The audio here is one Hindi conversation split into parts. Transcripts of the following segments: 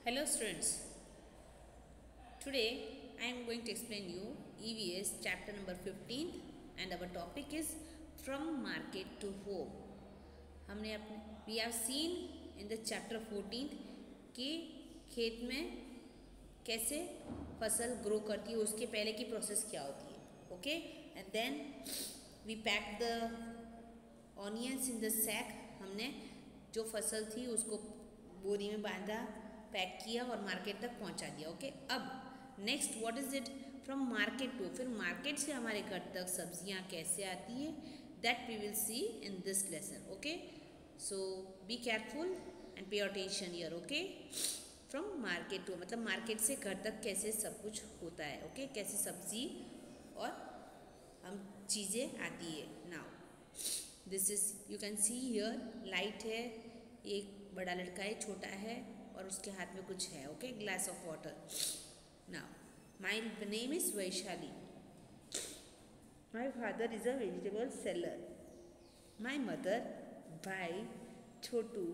Hello students, today I am going to explain you EVS chapter number 15 and our topic is from market to home. हमने अपने we have seen in the chapter 14 कि खेत में कैसे फसल ग्रो करती है, उसके पहले की प्रोसेस क्या होती है, okay, and then we pack the onions in the sack. हमने जो फसल थी उसको बोरी में बांधा, पैक किया और मार्केट तक पहुंचा दिया. ओके, अब next what is it from market to, फिर मार्केट से हमारे घर तक सब्जियां कैसे आती है, that we will see in this lesson. Okay, so be careful and pay attention here. Okay, from market to मतलब मार्केट से घर तक कैसे सब कुछ होता है. ओके, कैसे सब्जी और हम चीज़ें आती है. Now this is you can see here light है, एक बड़ा लड़का है, छोटा है और उसके हाथ में कुछ है. Okay, glass of water. Now my name is Vaishali. My father is a vegetable seller. My mother, भाई Chhotu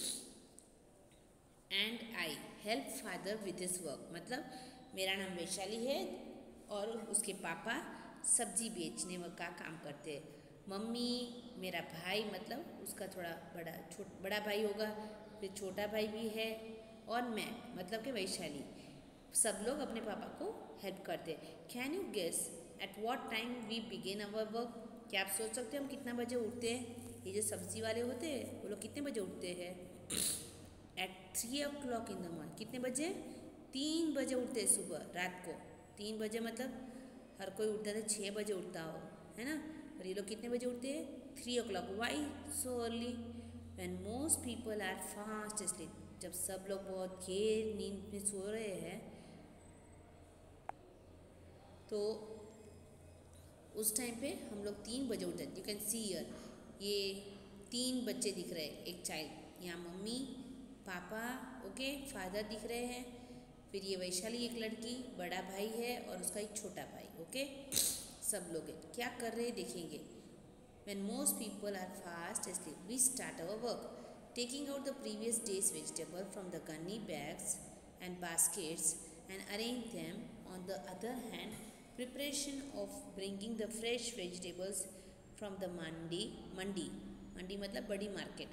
and I help father with his work. मतलब मेरा नाम वैशाली है और उसके पापा सब्जी बेचने का काम करते हैं. मम्मी, मेरा भाई मतलब उसका थोड़ा बड़ा भाई होगा, फिर छोटा भाई भी है, और मैं मतलब कि वैशाली, सब लोग अपने पापा को हेल्प करते. Can you guess at what time we begin our work. क्या आप सोच सकते हैं हम कितना बजे उठते हैं? ये जो सब्जी वाले होते हैं वो लोग कितने बजे उठते हैं? At 3 o'clock in the morning. कितने बजे? 3 बजे उठते हैं सुबह, रात को 3 बजे. मतलब हर कोई उठता था 6 बजे उठता हो, है ना, और ये लोग कितने बजे उठते हैं? 3 o'clock. Why so early? When most people are fast asleep. जब सब लोग बहुत घेर नींद में सो रहे हैं तो उस टाइम पे हम लोग 3 बजे उठते हैं. यू कैन सी हियर, ये 3 बच्चे दिख रहे हैं, एक चाइल्ड, यहाँ मम्मी पापा, ओके, फादर दिख रहे हैं, फिर ये वैशाली एक लड़की, बड़ा भाई है और उसका एक छोटा भाई. ओके, सब लोग हैं. क्या कर रहे हैं देखेंगे. When most people are fast asleep, we start our work, taking out the previous day's vegetable from the gunny bags and baskets and arrange them. On the other hand, preparation of bringing the fresh vegetables from the mandi मतलब बड़ी market.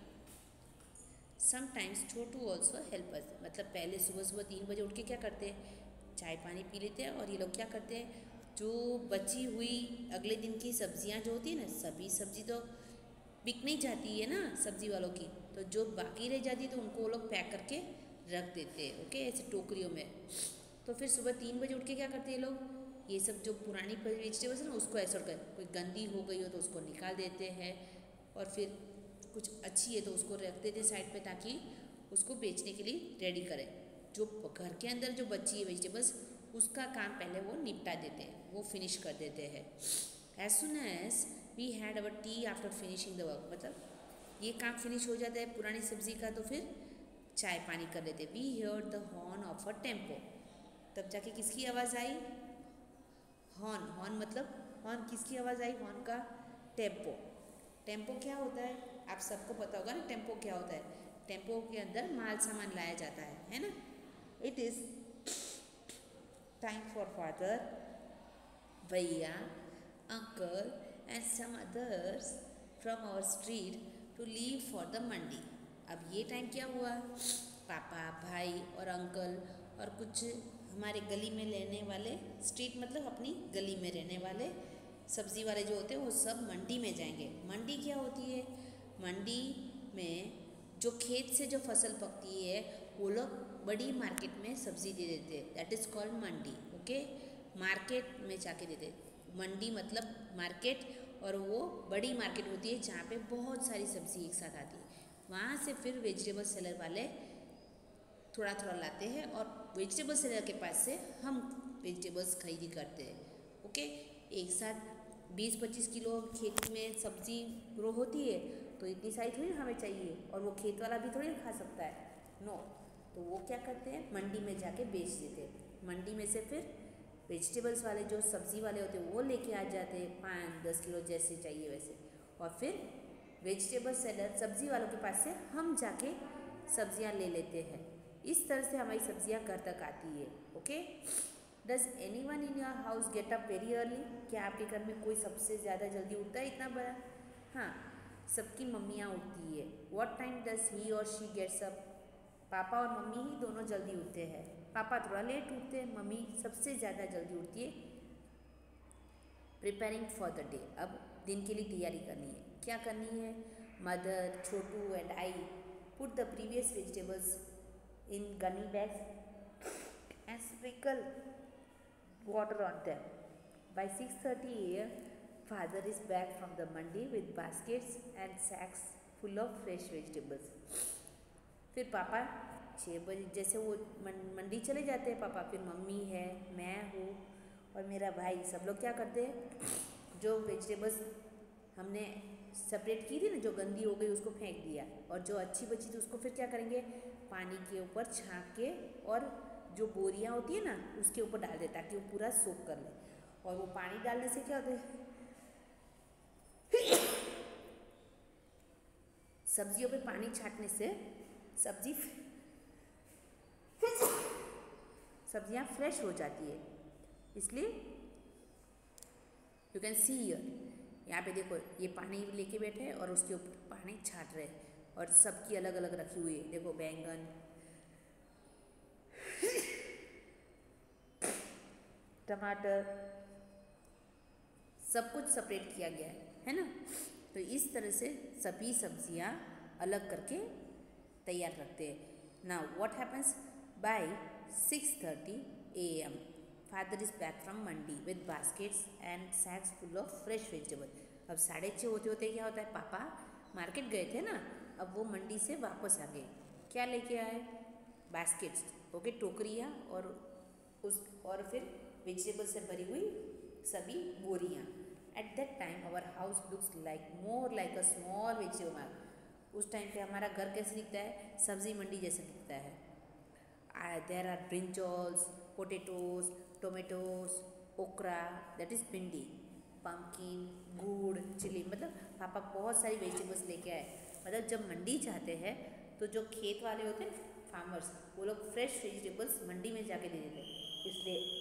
Sometimes Chhotu also help us. मतलब पहले सुबह सुबह 3 बजे उठ के क्या करते हैं, चाय पानी पी लेते हैं, और ये लोग क्या करते हैं, जो बची हुई अगले दिन की सब्जियां जो होती है ना, सभी सब्जी तो बिक नहीं जाती है ना सब्जी वालों की, तो जो बाकी रह जाती है तो उनको वो लोग पैक करके रख देते हैं. ओके, ऐसे टोकरियों में. तो फिर सुबह 3 बजे उठ के क्या करते हैं लोग, ये सब जो पुरानी वेजिटेबल्स है ना उसको ऐसा कर, कोई गंदी हो गई हो तो उसको निकाल देते हैं, और फिर कुछ अच्छी है तो उसको रख देते साइड पे ताकि उसको बेचने के लिए रेडी करें. जो घर के अंदर जो बची है वेजिटेबल्स उसका काम पहले वो निपटा देते हैं, वो फिनिश कर देते हैं. As soon as we had our tea after finishing the work. मतलब ये काम फिनिश हो जाता है पुरानी सब्जी का तो फिर चाय पानी कर लेते. We hear the horn of a tempo. तब जाके किसकी आवाज़ आई? हॉर्न. हॉर्न मतलब हॉर्न किसकी आवाज़ आई? हॉर्न का. टेम्पो. टेम्पो क्या होता है आप सबको पता होगा ना. टेम्पो क्या होता है? टेम्पो के अंदर माल सामान लाया जाता है ना. It is time for father, भैया, uncle and some others from our street to leave for the mandi. अब ये टाइम क्या हुआ, पापा, भाई और अंकल और कुछ हमारे गली में रहने वाले, स्ट्रीट मतलब अपनी गली में रहने वाले सब्ज़ी वाले जो होते हैं वो सब मंडी में जाएंगे. मंडी क्या होती है? मंडी में जो खेत से जो फसल पकती है वो लोग बड़ी मार्केट में सब्ज़ी दे देते हैं. That is called mandi. Okay, market में जाके देते. मंडी मतलब मार्केट, और वो बड़ी मार्केट होती है जहाँ पे बहुत सारी सब्ज़ी एक साथ आती है. वहाँ से फिर वेजिटेबल सेलर वाले थोड़ा थोड़ा लाते हैं और वेजिटेबल सेलर के पास से हम वेजिटेबल्स खरीदी करते हैं. ओके, एक साथ 20-25 किलो खेत में सब्जी ग्रो होती है तो इतनी सारी थोड़ी हमें चाहिए, और वो खेत वाला भी थोड़ी खा सकता है, नो. तो वो क्या करते हैं, मंडी में जाके बेच देते हैं. मंडी में से फिर वेजिटेबल्स वाले जो सब्ज़ी वाले होते हैं वो लेके आ जाते हैं 5-10 किलो जैसे चाहिए वैसे, और फिर वेजिटेबल सेलर सब्ज़ी वालों के पास से हम जाके सब्जियां ले लेते हैं. इस तरह से हमारी सब्जियां घर तक आती है। Okay, does anyone in your house get up very early? क्या आपके घर में कोई सबसे ज़्यादा जल्दी उठता है इतना बड़ा? हाँ, सबकी मम्मियाँ उठती है। व्हाट टाइम डज ही और शी गेट्स अप? पापा और मम्मी ही दोनों जल्दी उठते हैं। पापा थोड़ा लेट उठते हैं, मम्मी सबसे ज़्यादा जल्दी उठती है। प्रिपेयरिंग फॉर द डे, अब दिन के लिए तैयारी करनी है। क्या करनी है? Mother, Chhotu and I put the previous vegetables in gunny bags and sprinkle water on them. By 6:30 a.m., father is back from the mandi with baskets and sacks full of fresh vegetables. फिर पापा 6 बजे जैसे वो मंडी चले जाते हैं पापा, फिर मम्मी है, मैं हूँ और मेरा भाई, सब लोग क्या करते हैं, जो वेजिटेबल्स हमने सेपरेट की थी ना, जो गंदी हो गई उसको फेंक दिया, और जो अच्छी बची थी उसको फिर क्या करेंगे, पानी के ऊपर छाँक के और जो बोरियां होती है ना उसके ऊपर डाल दे ताकि वो पूरा सोख कर ले। और वो पानी डालने से क्या होता है, सब्जियों पे पानी छाटने से सब्जियां फ्रेश हो जाती है। इसलिए यू कैन सी हियर, यहाँ पे देखो ये पानी लेके बैठे हैं और उसके ऊपर पानी छाट रहे हैं, और सबकी अलग अलग रखी हुई है। देखो बैंगन, टमाटर, सब कुछ सेपरेट किया गया है ना। तो इस तरह से सभी सब्जियां अलग करके तैयार रखते हैं। Now what happens, by 6:30 a.m. Father is back from mandi with baskets and sacks full of fresh vegetable. अब 6:30 होते होते क्या होता है, पापा मार्केट गए थे ना, अब वो मंडी से वापस आ गए। क्या लेके आए? बास्केट्स, ओके, टोकरियाँ, और फिर वेजिटेबल से भरी हुई सभी बोरियाँ। At that time our house looks like more like a small vegetable market. उस टाइम पे हमारा घर कैसे दिखता है, सब्जी मंडी जैसे दिखता है। There are brinjals, potatoes, tomatoes, okra that is bhindi, pumpkin, gur, chilli, मतलब पापा बहुत सारी वेजिटेबल्स लेके आए। मतलब जब मंडी जाते हैं तो जो खेत वाले होते हैं फार्मर्स, वो लोग फ्रेश वेजिटेबल्स मंडी में जाके दे देते हैं। इसलिए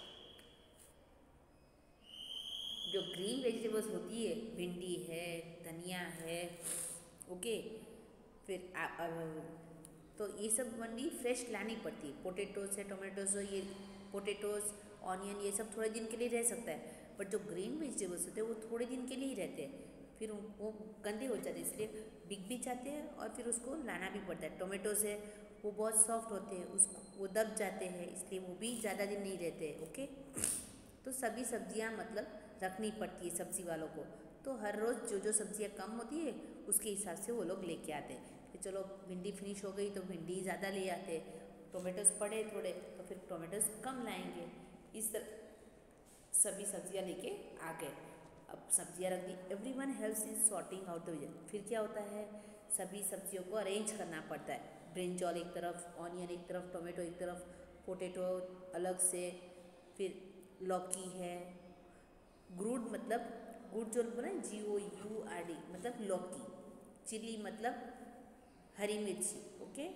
जो ग्रीन वेजिटेबल्स होती है, भिंडी है, धनिया है, ओके, फिर तो ये सब मंडी फ्रेश लानी पड़ती है। पोटेटोज है, टोमेटोज है, ये पोटेटोज, ऑनियन, ये सब थोड़े दिन के लिए रह सकता है, बट जो ग्रीन वेजिटेबल्स होते हैं वो थोड़े दिन के लिए ही रहते हैं, फिर वो गंदे हो जाते हैं, इसलिए बिक भी जाते हैं और फिर उसको लाना भी पड़ता है। टोमेटोज है, वो बहुत सॉफ्ट होते हैं, उसको वो दब जाते हैं, इसलिए वो भी ज़्यादा दिन नहीं रहते हैं। ओके, तो सभी सब्जियां मतलब रखनी पड़ती है सब्जी वालों को। तो हर रोज़ जो जो सब्जियां कम होती है उसके हिसाब से वो लोग लेके आते हैं कि चलो भिंडी फिनिश हो गई तो भिंडी ज़्यादा ले आते, टोमेटोज पड़े थोड़े तो फिर टोमेटोज कम लाएंगे। इस तरह सभी सब्जियां लेके आ गए। अब सब्जियां रख दी, everyone helps in sorting out the vegetable. फिर क्या होता है, सभी सब्जियों को अरेंज करना पड़ता है। ब्रिंजॉल एक तरफ, ऑनियन एक तरफ, टोमेटो एक तरफ, पोटैटो अलग से, फिर लौकी है, ग्रूड मतलब गुड जो बोला GOURD मतलब लौकी, चिली मतलब हरी मिर्ची। Okay,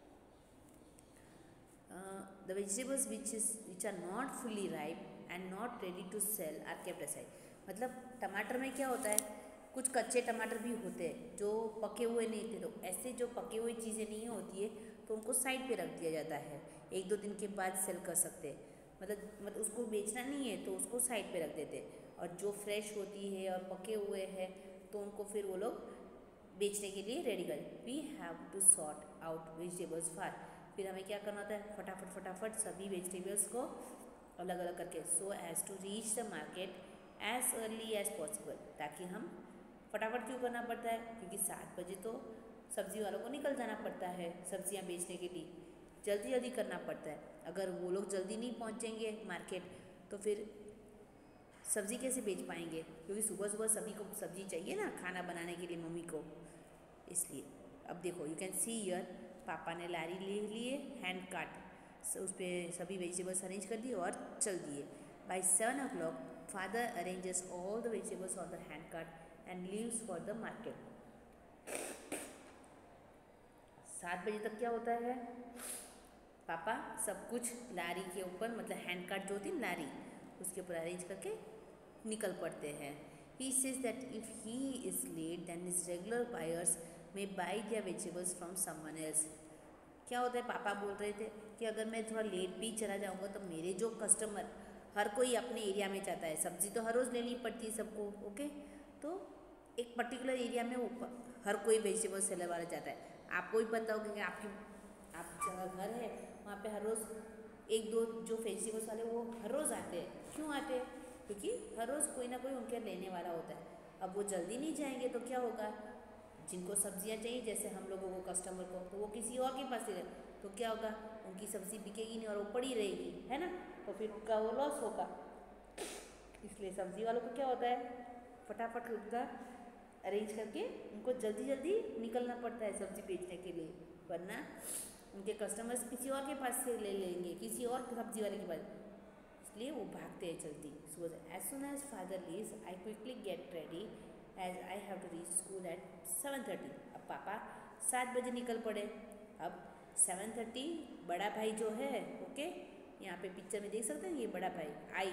the vegetables which are not fully ripe and not ready to sell are kept aside. मतलब टमाटर में क्या होता है, कुछ कच्चे टमाटर भी होते हैं जो पके हुए नहीं थे, तो ऐसे जो पके हुई चीज़ें नहीं होती है तो उनको साइड पे रख दिया जाता है, 1-2 दिन के बाद सेल कर सकते हैं। मतलब उसको बेचना नहीं है तो उसको साइड पे रख देते हैं, और जो फ्रेश होती है और पके हुए हैं तो उनको फिर वो लोग बेचने के लिए रेडी कर। We have to sort out vegetables fast. फिर हमें क्या करना होता है, फटाफट सभी वेजिटेबल्स को अलग अलग करके, so as to reach the market as early as possible. ताकि हम फटाफट क्यों करना पड़ता है, क्योंकि 7 बजे तो सब्जी वालों को निकल जाना पड़ता है सब्जियां बेचने के लिए, जल्दी जल्दी करना पड़ता है। अगर वो लोग जल्दी नहीं पहुंचेंगे मार्केट तो फिर सब्ज़ी कैसे बेच पाएंगे, क्योंकि सुबह सुबह सभी को सब्ज़ी चाहिए ना खाना बनाने के लिए मम्मी को, इसलिए। अब देखो यू कैन सी हियर, पापा ने लारी ले लिए, हैंड काट उस पर सभी वेजिटेबल्स अरेंज कर दिए और चल दिए। By 7 o'clock father arranges all the vegetables on the hand cart and leaves for the market. 7 बजे तक क्या होता है, पापा सब कुछ लारी के ऊपर, मतलब हैंड कार्ट जो होती है लारी, उसके ऊपर अरेंज करके निकल पड़ते हैं। He says that if he is late then his regular buyers may buy their vegetables from someone else. क्या होता है, पापा बोल रहे थे कि अगर मैं थोड़ा लेट भी चला जाऊँगा तो मेरे जो कस्टमर, हर कोई अपने एरिया में जाता है, सब्ज़ी तो हर रोज़ लेनी पड़ती है सबको, ओके। तो एक पर्टिकुलर एरिया में हर कोई वेजिटेबल सेलर वाला जाता है। आपको भी पता होगा कि आप जहाँ घर है वहाँ पे हर रोज़ एक दो जो वेजिटेबल्स वाले वो हर रोज़ आते हैं। क्यों आते हैं? क्योंकि हर रोज़ कोई ना कोई उनके लेने वाला होता है। अब वो जल्दी नहीं जाएंगे तो क्या होगा, जिनको सब्जियां चाहिए जैसे हम लोगों को कस्टमर को, तो वो किसी और के पास ही रहे, तो क्या होगा, उनकी सब्ज़ी बिकेगी नहीं और वो पड़ी रहेगी, है ना, तो फिर उनका वो लॉस होगा। इसलिए सब्ज़ी वालों को क्या होता है, फटाफट उनका अरेंज करके उनको जल्दी जल्दी निकलना पड़ता है सब्ज़ी बेचने के लिए, वरना उनके कस्टमर्स किसी और के पास से ले लेंगे, किसी और सब्ज़ी वाले के पास, इसलिए वो भागते हैं जल्दी। So as soon as father leaves I quickly get ready as I have to reach school at 7:30। अब पापा 7 बजे निकल पड़े। अब 7:30 बड़ा भाई जो है, ओके, यहाँ पे पिक्चर में देख सकते हैं, ये बड़ा भाई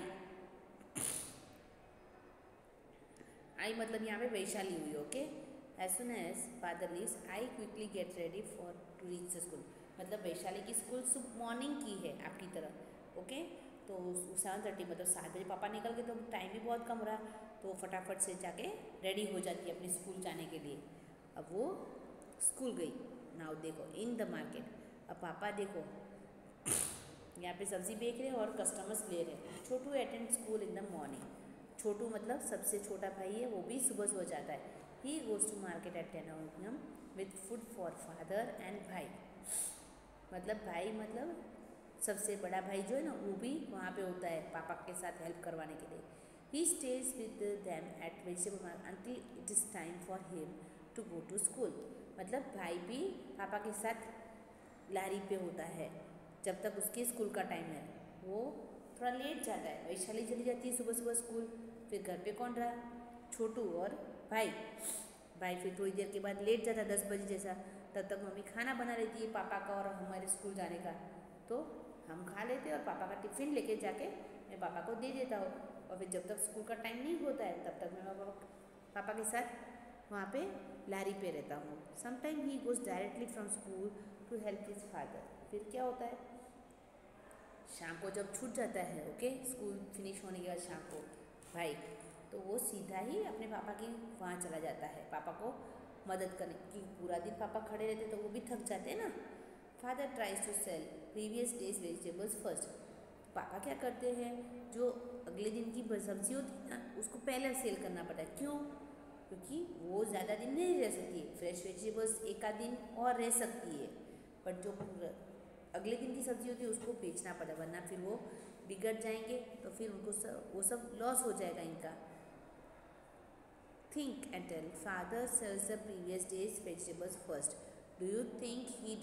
आई मतलब यहाँ पे वैशाली हुई, okay. As soon as father leaves I quickly get ready for to reach the school, मतलब वैशाली की स्कूल सुबह मॉर्निंग की है आपकी तरह, ओके। तो 7:30 मतलब 7 बजे पापा निकल गए, तो टाइम भी बहुत कम रहा, तो फटाफट से जाके रेडी हो जाती है अपने स्कूल जाने के लिए। अब वो स्कूल गई। नाउ देखो इन द मार्केट, अब पापा देखो यहाँ पे सब्ज़ी बेच रहे हैं और कस्टमर्स ले रहे हैं। Chhotu attend school in the morning, Chhotu मतलब सबसे छोटा भाई है, वो भी सुबह सुबह जाता है। He goes to market at 10 AM with food for father and भाई, मतलब भाई मतलब सबसे बड़ा भाई जो है ना, वो भी वहाँ पे होता है पापा के साथ हेल्प करवाने के लिए। He stays with them at vegetable market until it is time for him to go to school, मतलब भाई भी पापा के साथ लारी पे होता है जब तक उसके स्कूल का टाइम है। वो थोड़ा लेट जाता है, वैशाली चली जाती है सुबह सुबह स्कूल, फिर घर पे कौन रहा, छोटू और भाई फिर थोड़ी देर के बाद लेट जाता है 10 बजे जैसा, तब तक मम्मी खाना बना लेती है पापा का और हमारे स्कूल जाने का, तो हम खा लेते हैं और पापा का टिफ़िन लेके जाके मैं पापा को दे देता हूँ। और फिर जब तक स्कूल का टाइम नहीं होता है तब तक मैं पापा के साथ वहाँ पे लारी पे रहता हूँ। Sometime he goes directly from school to help his father, फिर क्या होता है, शाम को जब छूट जाता है, ओके, स्कूल फिनिश होने के बाद शाम को भाई, तो वो सीधा ही अपने पापा की वहाँ चला जाता है पापा को मदद करने की। पूरा दिन पापा खड़े रहते तो वो भी थक जाते हैं ना। Father tries to sell previous days vegetables first, पापा क्या करते हैं, जो अगले दिन की सब्जी होती है ना उसको पहले सेल करना पड़ता है। क्यों? क्योंकि वो ज़्यादा दिन नहीं रह सकती है, फ्रेश वेजिटेबल्स एक आध दिन और रह सकती है, बट जो अगले दिन की सब्ज़ी होती है उसको बेचना पड़ेगा, वरना फिर वो बिगड़ जाएंगे, तो फिर उनको वो सब लॉस हो जाएगा इनका। Think and tell father sells the previous days vegetables first, do you think he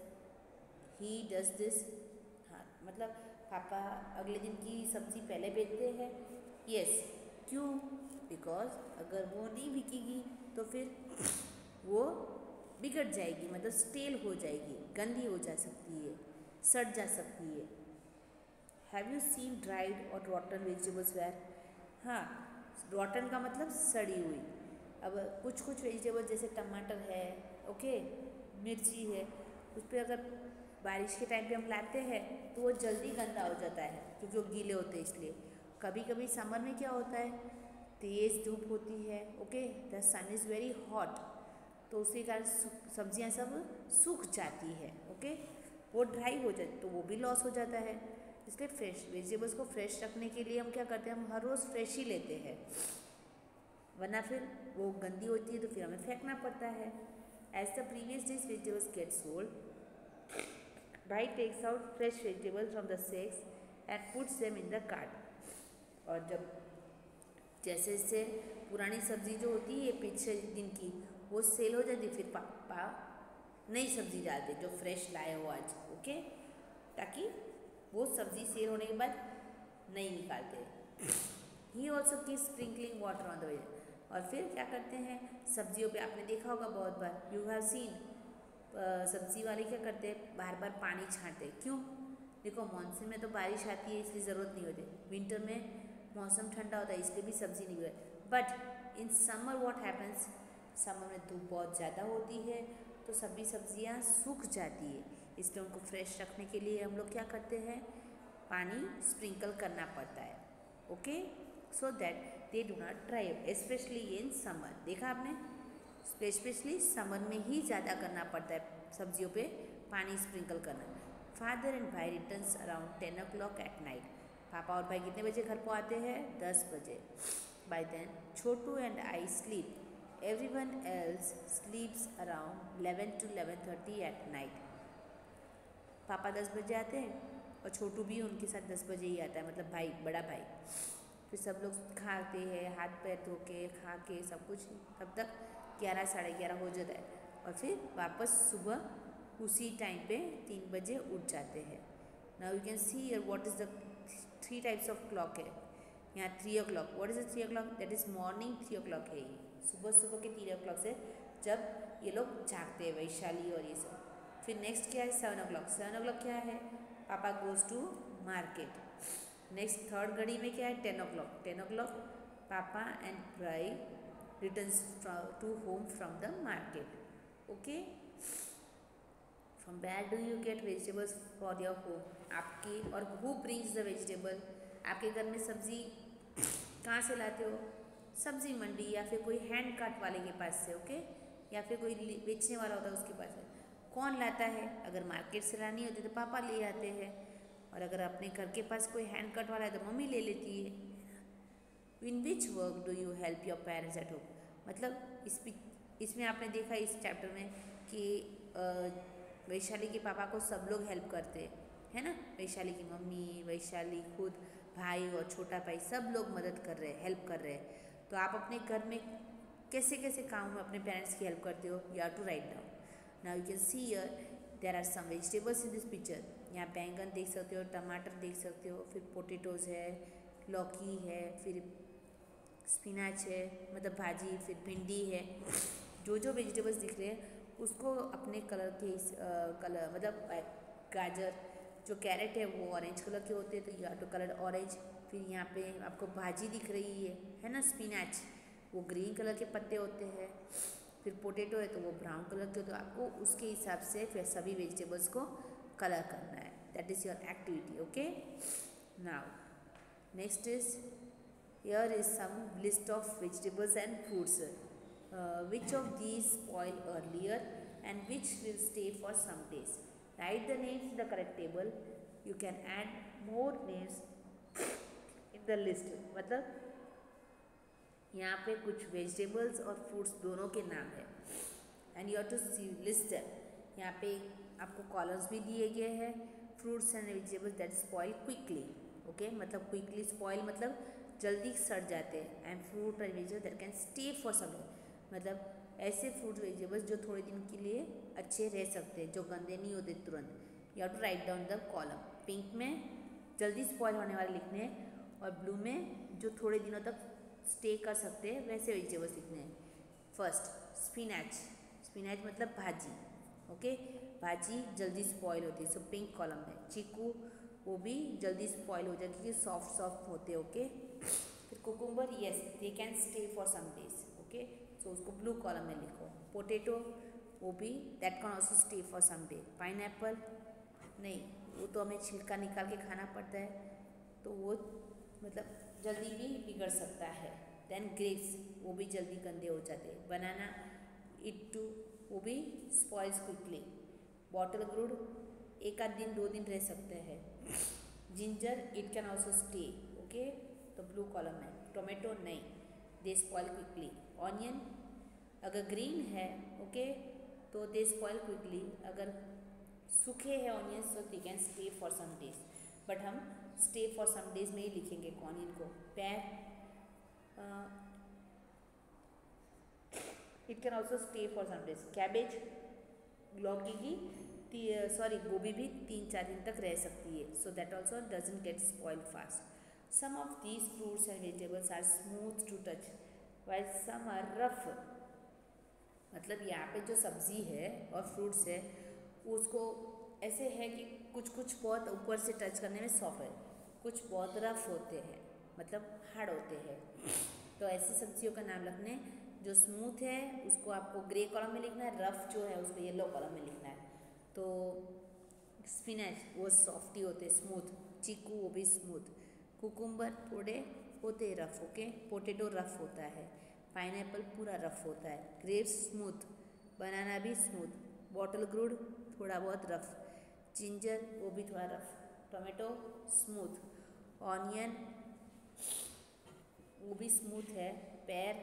does this? हाँ, मतलब पापा अगले दिन की सब्ज़ी पहले बेचते हैं। यस, क्यों? बिकॉज अगर वो नहीं बिकेगी तो फिर वो बिगड़ जाएगी, मतलब स्टेल हो जाएगी, गंदी हो जा सकती है, सड़ जा सकती है। हैव यू सीन ड्राइड और रॉटन वेजिटेबल्स वेयर? हाँ, रॉटन का मतलब सड़ी हुई। अब कुछ वेजिटेबल जैसे टमाटर है, ओके, मिर्ची है, उस पर अगर बारिश के टाइम पे हम लाते हैं तो वो जल्दी गंदा हो जाता है क्योंकि वो गीले होते हैं। इसलिए कभी कभी समर में क्या होता है, तेज़ धूप होती है, okay, the sun is very hot, तो उसके कारण सब्जियां सब सूख जाती है, ओके, वो ड्राई हो जाती, तो वो भी लॉस हो जाता है। इसलिए फ्रेश वेजिटेबल्स को फ्रेश रखने के लिए हम क्या करते हैं, हम हर रोज़ फ्रेश ही लेते हैं, वरना फिर वो गंदी होती है तो फिर हमें फेंकना पड़ता है। As the previous days vegetables get sold, भाई takes out fresh vegetables from the sacks and puts them in the cart, और जब जैसे जैसे पुरानी सब्ज़ी जो होती है पिछले दिन की वो सेल हो जाती, फिर पापा नई सब्ज़ी डालते जो फ्रेश लाए हो आज, ओके, ताकि वो सब्ज़ी सेल होने के बाद नई निकालते। He also keep sprinkling water on the way, और फिर क्या करते हैं सब्जियों पे, आपने देखा होगा बहुत बार, यू हैव सीन, सब्जी वाले क्या करते हैं, बार बार पानी छाँटते हैं। क्यों? देखो मानसून में तो बारिश आती है इसलिए ज़रूरत नहीं होती, विंटर में मौसम ठंडा होता है इसलिए भी सब्जी नहीं होती। But in summer what happens, summer में धूप बहुत ज़्यादा होती है तो सभी सब्जियां सूख जाती है, इसलिए उनको फ्रेश रखने के लिए हम लोग क्या करते हैं, पानी स्प्रिंकल करना पड़ता है। Okay, so that they do not dry, specially in summer. देखा आपने, स्पेशली समर में ही ज़्यादा करना पड़ता है सब्जियों पे पानी स्प्रिंकल करना। फादर एंड भाई returns around 10 o'clock at night. पापा और भाई कितने बजे घर को आते हैं? 10 बजे। By then Chhotu and I sleep. Everyone else sleeps around 11 to 11:30 at night. पापा 10 बजे आते हैं और छोटू भी उनके साथ 10 बजे ही आता है, मतलब भाई, बड़ा भाई। फिर सब लोग खाते हैं, हाथ पैर धो के खा के सब कुछ, तब तक 11 साढ़े 11 हो जाता है और फिर वापस सुबह उसी टाइम पे 3 बजे उठ जाते हैं। Now you can see here what is the 3 types of clock है। यहाँ 3 o'clock, what is the 3 o'clock? That is morning 3 o'clock है ये, सुबह के 3 o'clock से जब ये लोग जागते हैं, वैशाली और ये सब। फिर नेक्स्ट क्या है? 7 o'clock। 7 o'clock क्या है? पापा goes to market. Next third घड़ी में क्या है? 10 o'clock। 10 o'clock पापा एंड भाई returns to home from the market. Okay, from where do you get vegetables for your home? आपकी, और हु ब्रिंग्स द वेजिटेबल? आपके घर में सब्जी कहाँ से लाते हो? सब्जी मंडी या फिर कोई हैंड काट वाले के पास से। ओके, या फिर कोई बेचने वाला होता है उसके पास से। कौन लाता है? अगर मार्केट से लानी होती तो पापा ले आते हैं, और अगर अपने घर के पास कोई हैंड कट वाला है तो मम्मी ले लेती है। In which work do you help your parents at home? मतलब इसमें आपने देखा इस चैप्टर में कि वैशाली के पापा को सब लोग हेल्प करते हैं, है ना। वैशाली की मम्मी, वैशाली खुद, भाई और छोटा भाई सब लोग मदद कर रहे हैं, हेल्प कर रहे हैं। तो आप अपने घर में कैसे कैसे काम में अपने पेरेंट्स की हेल्प करते हो? You have to write down. Now you can see here there are some vegetables in this picture. यहाँ बैंगन देख सकते हो, टमाटर देख सकते हो, फिर पोटैटोज़ है, लौकी है, फिर स्पिनाच है मतलब भाजी, फिर भिंडी है। जो वेजिटेबल्स दिख रहे हैं उसको अपने कलर के कलर, मतलब गाजर, जो कैरेट है वो ऑरेंज कलर के होते हैं तो you have to colour orange. फिर यहाँ पे आपको भाजी दिख रही है ना, स्पिनाच, वो ग्रीन कलर के पत्ते होते हैं। फिर पोटैटो है तो वो ब्राउन कलर के, तो आपको उसके हिसाब से फिर सभी वेजिटेबल्स को कलर करना है। That is your activity. Okay, now next is here is some list of vegetables and fruits. Which of these spoil earlier and which will stay for some days? Write the names in the correct table. You can add more names in the list. मतलब यहाँ पे कुछ वेजिटेबल्स और फ्रूट्स दोनों के नाम है and you have to see list them. यहाँ पे आपको कॉलम्स भी दिए गए हैं, fruits and vegetables that spoil quickly. Okay, मतलब क्विकली स्पॉइल मतलब जल्दी सड़ जाते हैं, and fruit and vegetables that can stay for some day, मतलब ऐसे फ्रूट वेजिटेबल्स जो थोड़े दिन के लिए अच्छे रह सकते हैं, जो गंदे नहीं होते तुरंत। You have to write down the column. Pink में जल्दी स्पॉइल होने वाले लिखने हैं, और ब्लू में जो थोड़े दिनों तक स्टे कर सकते हैं वैसे वेजिटेबल्स लिखने हैं। फर्स्ट स्पिनाच, स्पिनाच मतलब भाजी। ओके, भाजी जल्दी स्पॉइल होती है, सो पिंक कॉलम है। चीकू, वो भी जल्दी स्पॉइल हो जाए क्योंकि सॉफ्ट सॉफ्ट होते हैं। ओके, फिर cucumber, yes they can stay for some days. Okay, so उसको ब्लू कॉलम में लिखो। पोटैटो, वो भी that can also stay for some day. Pineapple नहीं, वो तो हमें छिलका निकाल के खाना पड़ता है तो वो मतलब जल्दी भी बिगड़ सकता है। देन ग्रेप्स, वो भी जल्दी गंदे हो जाते हैं। बनाना, इट टू, वो भी स्पॉइल्स क्विकली। बॉटल ग्रूड एक आध दिन 2 दिन रह सकते हैं। Ginger, it can also stay. Okay, तो ब्लू कॉलम है। टोमेटो नहीं, दे स्पॉइल क्विकली। ऑनियन अगर ग्रीन है ओके तो दे स्पॉइल क्विकली, अगर सूखे हैं ऑनियंस तो they can stay for some days, but हम स्टे फॉर सम डेज में ही लिखेंगे ऑनियन को। Pear, it can also stay for some days. Cabbage, लौकी की गोभी भी 3-4 दिन तक रह सकती है, so that also doesn't get spoil fast. Some of these fruits and vegetables are smooth to touch, while some are rough. मतलब यहाँ पे जो सब्ज़ी है और फ्रूट्स है उसको ऐसे है कि कुछ कुछ बहुत ऊपर से टच करने में सॉफ्ट है, कुछ बहुत रफ होते हैं, मतलब हार्ड होते हैं। तो ऐसी सब्जियों का नाम लिखने, जो स्मूथ है उसको आपको ग्रे कॉलम में लिखना है, रफ जो है उसको येलो कॉलम में लिखना है। तो स्पिनच वो सॉफ्टी होते हैं, स्मूथ। चीकू वो भी स्मूथ। कुकुम्बर थोड़े होते रफ, ओके। पोटैटो रफ होता है। पाइनएप्पल पूरा रफ होता है। Grapes smooth. बनाना भी स्मूथ। बॉटल ग्रूड थोड़ा बहुत रफ। जिंजर वो भी थोड़ा रफ। Tomato smooth. ऑनियन वो भी स्मूथ है। पैर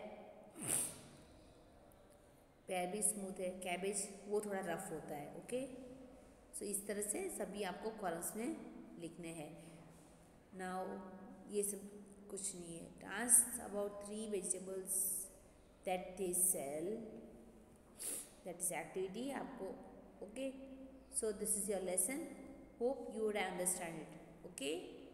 पैर भी स्मूथ है। कैबेज वो थोड़ा रफ होता है, ओके। सो इस तरह से सभी आपको कॉलम्स में लिखने हैं। नाउ ये सब कुछ नहीं है। Task about 3 vegetables that they sell, that is activity आपको, okay. So this is your lesson, hope you would understand it, okay.